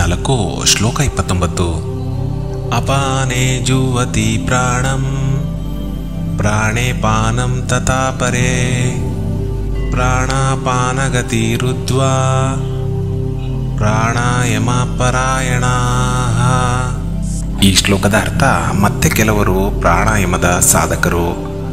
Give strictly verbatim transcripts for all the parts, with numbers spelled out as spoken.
ನಾಲ್ಕು ಶ್ಲೋಕ ಇಪ್ಪತ್ತೊಂಬತ್ತು. ಅಪಾನೇ ಜುವತಿ ಪ್ರಾಣಂ ಪ್ರಾಣೇ ಪಾನಂ ತಥಾ ಪರೇ ಪ್ರಾಣಾಪಾನಗತಿ ರುದ್ವಾ ಪ್ರಾಣಾಯಾಮ ಪರಾಯಣಾಃ. ಈ ಶ್ಲೋಕದ ಅರ್ಥ, ಮತ್ತೆ ಕೆಲವರು ಪ್ರಾಣಾಯಾಮದ ಸಾಧಕರು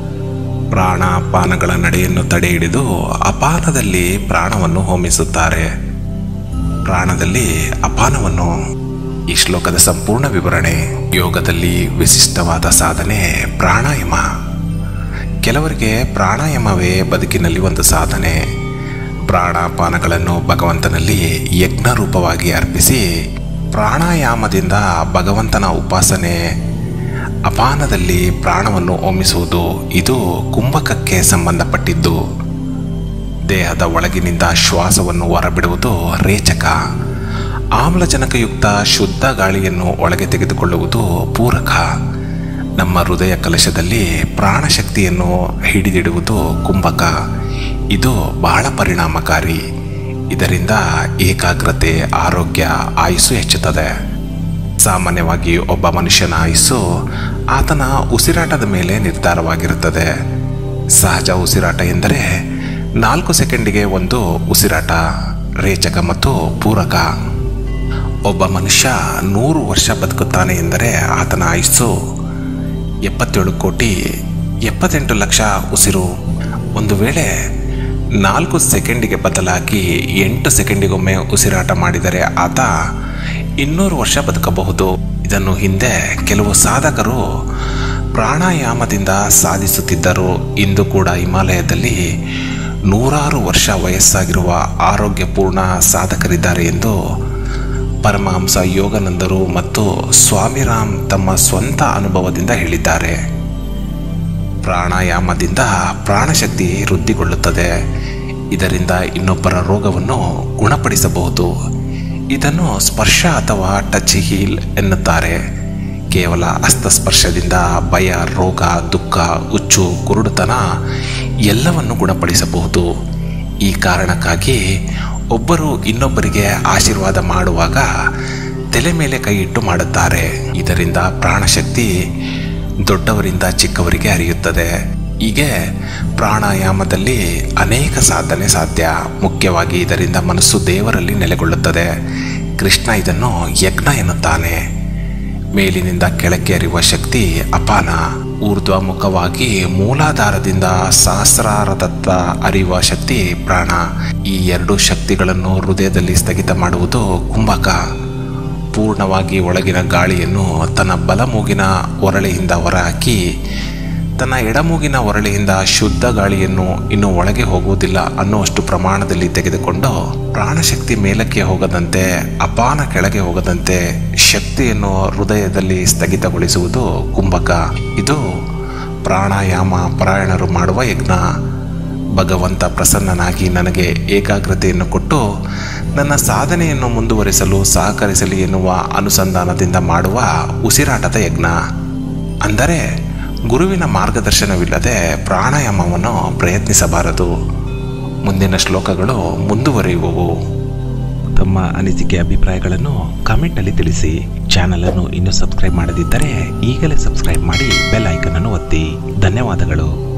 ಪ್ರಾಣಾಪಾನಗಳ ನಡೆಯನ್ನು ತಡೆ ಹಿಡಿದು ಅಪಾನದಲ್ಲಿ ಪ್ರಾಣವನ್ನು ಹೋಮಿಸುತ್ತಾರೆ. ಪ್ರಾಣದಲ್ಲಿ ಅಪಾನವನ್ನು. ಈ ಶ್ಲೋಕದ ಸಂಪೂರ್ಣ ವಿವರಣೆ. ಯೋಗದಲ್ಲಿ ವಿಶಿಷ್ಟವಾದ ಸಾಧನೆ ಪ್ರಾಣಾಯಾಮ. ಕೆಲವರಿಗೆ ಪ್ರಾಣಾಯಾಮವೇ ಬದುಕಿನಲ್ಲಿ ಒಂದು ಸಾಧನೆ. ಪ್ರಾಣಾಪಾನಗಳನ್ನು ಭಗವಂತನಲ್ಲಿ ಯಜ್ಞ ರೂಪವಾಗಿ ಅರ್ಪಿಸಿ ಪ್ರಾಣಾಯಾಮದಿಂದ ಭಗವಂತನ ಉಪಾಸನೆ, ಅಪಾನದಲ್ಲಿ ಪ್ರಾಣವನ್ನು ಹೋಮಿಸುವುದು, ಇದು ಕುಂಭಕಕ್ಕೆ ಸಂಬಂಧಪಟ್ಟಿದ್ದು. ದೇಹದ ಒಳಗಿನಿಂದ ಶ್ವಾಸವನ್ನು ಹೊರಬಿಡುವುದು ರೇಚಕ. ಆಮ್ಲಜನಕಯುಕ್ತ ಶುದ್ಧ ಗಾಳಿಯನ್ನು ಒಳಗೆ ತೆಗೆದುಕೊಳ್ಳುವುದು ಪೂರಕ. ನಮ್ಮ ಹೃದಯ ಕಲಶದಲ್ಲಿ ಪ್ರಾಣಶಕ್ತಿಯನ್ನು ಹಿಡಿದಿಡುವುದು ಕುಂಭಕ. ಇದು ಬಹಳ ಪರಿಣಾಮಕಾರಿ. ಇದರಿಂದ ಏಕಾಗ್ರತೆ, ಆರೋಗ್ಯ, ಆಯುಸ್ಸು ಹೆಚ್ಚುತ್ತದೆ. ಸಾಮಾನ್ಯವಾಗಿ ಒಬ್ಬ ಮನುಷ್ಯನ ಆಯುಸ್ಸು ಆತನ ಉಸಿರಾಟದ ಮೇಲೆ ನಿರ್ಧಾರವಾಗಿರುತ್ತದೆ. ಸಹಜ ಉಸಿರಾಟ ಎಂದರೆ ನಾಲ್ಕು ಸೆಕೆಂಡಿಗೆ ಒಂದು ಉಸಿರಾಟ, ರೇಚಕ ಮತ್ತು ಪೂರಕ. ಒಬ್ಬ ಮನುಷ್ಯ ನೂರು ವರ್ಷ ಬದುಕುತ್ತಾನೆ ಎಂದರೆ ಆತನ ಆಯುಸ್ಸು ಎಪ್ಪತ್ತೇಳು ಕೋಟಿ ಎಪ್ಪತ್ತೆಂಟು ಲಕ್ಷ ಉಸಿರು. ಒಂದು ವೇಳೆ ನಾಲ್ಕು ಸೆಕೆಂಡಿಗೆ ಬದಲಾಗಿ ಎಂಟು ಸೆಕೆಂಡಿಗೊಮ್ಮೆ ಉಸಿರಾಟ ಮಾಡಿದರೆ ಆತ ಇನ್ನೂರು ವರ್ಷ ಬದುಕಬಹುದು. ಇದನ್ನು ಹಿಂದೆ ಕೆಲವು ಸಾಧಕರು ಪ್ರಾಣಾಯಾಮದಿಂದ ಸಾಧಿಸುತ್ತಿದ್ದರು. ಇಂದು ಕೂಡ ಹಿಮಾಲಯದಲ್ಲಿ ನೂರಾರು ವರ್ಷ ವಯಸ್ಸಾಗಿರುವ ಆರೋಗ್ಯಪೂರ್ಣ ಸಾಧಕರಿದ್ದಾರೆ ಎಂದು ಪರಮಹಂಸ ಯೋಗಾನಂದರು ಮತ್ತು ಸ್ವಾಮಿರಾಮ್ ತಮ್ಮ ಸ್ವಂತ ಅನುಭವದಿಂದ ಹೇಳಿದ್ದಾರೆ. ಪ್ರಾಣಾಯಾಮದಿಂದ ಪ್ರಾಣಶಕ್ತಿ ವೃದ್ಧಿಗೊಳ್ಳುತ್ತದೆ. ಇದರಿಂದ ಇನ್ನೊಬ್ಬರ ರೋಗವನ್ನು ಗುಣಪಡಿಸಬಹುದು. ಇದನ್ನು ಸ್ಪರ್ಶ ಅಥವಾ ಟಚ್ ಹೀಲ್ ಎನ್ನುತ್ತಾರೆ. ಕೇವಲ ಹಸ್ತಸ್ಪರ್ಶದಿಂದ ಭಯ, ರೋಗ, ದುಃಖ, ಹುಚ್ಚು, ಕುರುಡುತನ ಎಲ್ಲವನ್ನು ಗುಣಪಡಿಸಬಹುದು. ಈ ಕಾರಣಕ್ಕಾಗಿ ಒಬ್ಬರು ಇನ್ನೊಬ್ಬರಿಗೆ ಆಶೀರ್ವಾದ ಮಾಡುವಾಗ ತಲೆ ಮೇಲೆ ಕೈ ಇಟ್ಟು ಮಾಡುತ್ತಾರೆ. ಇದರಿಂದ ಪ್ರಾಣಶಕ್ತಿ ದೊಡ್ಡವರಿಂದ ಚಿಕ್ಕವರಿಗೆ ಹರಿಯುತ್ತದೆ. ಹೀಗೆ ಪ್ರಾಣಾಯಾಮದಲ್ಲಿ ಅನೇಕ ಸಾಧನೆ ಸಾಧ್ಯ. ಮುಖ್ಯವಾಗಿ ಇದರಿಂದ ಮನಸ್ಸು ದೇವರಲ್ಲಿ ನೆಲೆಗೊಳ್ಳುತ್ತದೆ. ಕೃಷ್ಣ ಇದನ್ನು ಯಜ್ಞ ಎನ್ನುತ್ತಾನೆ. ಮೇಲಿನಿಂದ ಕೆಳಕ್ಕೆ ಹರಿಯುವ ಶಕ್ತಿ ಅಪಾನ. ಊರ್ಧ್ವಮುಖವಾಗಿ ಮೂಲಾಧಾರದಿಂದ ಸಹಸ್ರಾರದತ್ತ ಹರಿಯುವ ಶಕ್ತಿ ಪ್ರಾಣ. ಈ ಎರಡು ಶಕ್ತಿಗಳನ್ನು ಹೃದಯದಲ್ಲಿ ಸ್ಥಗಿತ ಮಾಡುವುದು ಕುಂಭಕ. ಪೂರ್ಣವಾಗಿ ಒಳಗಿನ ಗಾಳಿಯನ್ನು ತನ್ನ ಬಲಮೂಗಿನ ಒರಳೆಯಿಂದ ಹೊರಹಾಕಿ ತನ್ನ ಎಡಮೂಗಿನ ಒರಳೆಯಿಂದ ಶುದ್ಧ ಗಾಳಿಯನ್ನು ಇನ್ನು ಒಳಗೆ ಹೋಗುವುದಿಲ್ಲ ಅನ್ನುವಷ್ಟು ಪ್ರಮಾಣದಲ್ಲಿ ತೆಗೆದುಕೊಂಡು ಪ್ರಾಣಶಕ್ತಿ ಮೇಲಕ್ಕೆ ಹೋಗದಂತೆ, ಅಪಾನ ಕೆಳಗೆ ಹೋಗದಂತೆ ಶಕ್ತಿಯನ್ನು ಹೃದಯದಲ್ಲಿ ಸ್ಥಗಿತಗೊಳಿಸುವುದು ಕುಂಭಕ. ಇದು ಪ್ರಾಣಾಯಾಮ ಪರಾಯಣರು ಮಾಡುವ ಯಜ್ಞ. ಭಗವಂತ ಪ್ರಸನ್ನನಾಗಿ ನನಗೆ ಏಕಾಗ್ರತೆಯನ್ನು ಕೊಟ್ಟು ನನ್ನ ಸಾಧನೆಯನ್ನು ಮುಂದುವರಿಸಲು ಸಹಕರಿಸಲಿ ಎನ್ನುವ ಅನುಸಂಧಾನದಿಂದ ಮಾಡುವ ಉಸಿರಾಟದ ಯಜ್ಞ. ಅಂದರೆ ಗುರುವಿನ ಮಾರ್ಗದರ್ಶನವಿಲ್ಲದೆ ಪ್ರಾಣಾಯಾಮವನ್ನು ಪ್ರಯತ್ನಿಸಬಾರದು. ಮುಂದಿನ ಶ್ಲೋಕಗಳು ಮುಂದುವರಿಯುವವು. ತಮ್ಮ ಅನಿಸಿಕೆ ಅಭಿಪ್ರಾಯಗಳನ್ನು ಕಮೆಂಟ್ನಲ್ಲಿ ತಿಳಿಸಿ. ಚಾನಲ್ ಅನ್ನು ಇನ್ನೂ ಸಬ್ಸ್ಕ್ರೈಬ್ ಮಾಡದಿದ್ದರೆ ಈಗಲೇ ಸಬ್ಸ್ಕ್ರೈಬ್ ಮಾಡಿ ಬೆಲ್ ಐಕನ್ ಅನ್ನು ಒತ್ತಿ. ಧನ್ಯವಾದಗಳು.